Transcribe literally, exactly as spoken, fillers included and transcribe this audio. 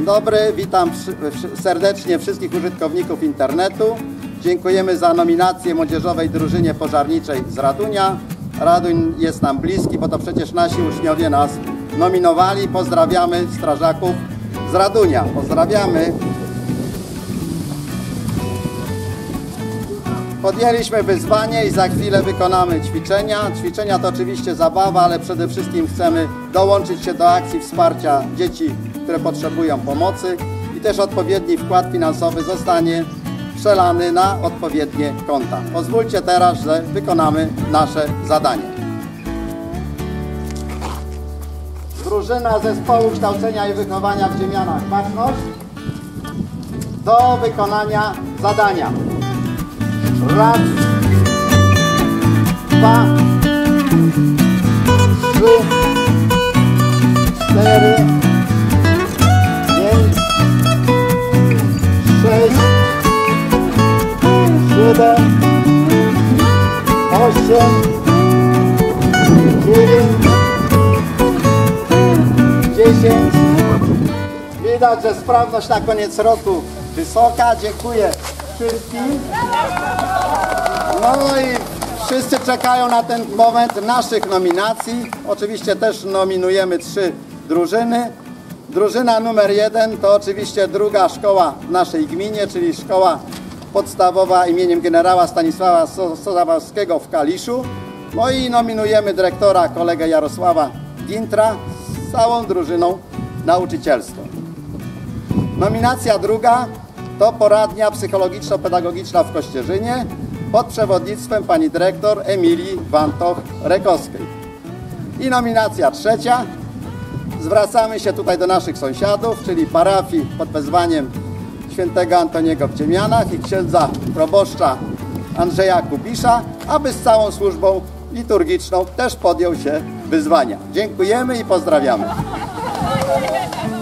Dzień dobry, witam serdecznie wszystkich użytkowników internetu. Dziękujemy za nominację Młodzieżowej Drużynie Pożarniczej z Radunia. Raduń jest nam bliski, bo to przecież nasi uczniowie nas nominowali. Pozdrawiamy strażaków z Radunia. Pozdrawiamy. Podjęliśmy wyzwanie i za chwilę wykonamy ćwiczenia. Ćwiczenia to oczywiście zabawa, ale przede wszystkim chcemy dołączyć się do akcji wsparcia dzieci, które potrzebują pomocy, i też odpowiedni wkład finansowy zostanie przelany na odpowiednie konta. Pozwólcie teraz, że wykonamy nasze zadanie. Drużyna Zespołu Kształcenia i Wychowania w Dziemianach Baczność do wykonania zadania. Raz, dwa, trzy, cztery, pięć, sześć, siedem, osiem, dziewięć, dziesięć. Widać, że sprawność na koniec roku wysoka. Dziękuję wszystkim. No i wszyscy czekają na ten moment naszych nominacji. Oczywiście też nominujemy trzy drużyny. Drużyna numer jeden to oczywiście druga szkoła w naszej gminie, czyli szkoła podstawowa imieniem generała Stanisława Sosabowskiego w Kaliszu. No i nominujemy dyrektora, kolegę Jarosława Gintra z całą drużyną nauczycielską. Nominacja druga to poradnia psychologiczno-pedagogiczna w Kościerzynie pod przewodnictwem pani dyrektor Emilii Wantoch-Rekowskiej. I nominacja trzecia. Zwracamy się tutaj do naszych sąsiadów, czyli parafii pod wezwaniem świętego Antoniego w Dziemianach i księdza proboszcza Andrzeja Kubisza, aby z całą służbą liturgiczną też podjął się wyzwania. Dziękujemy i pozdrawiamy.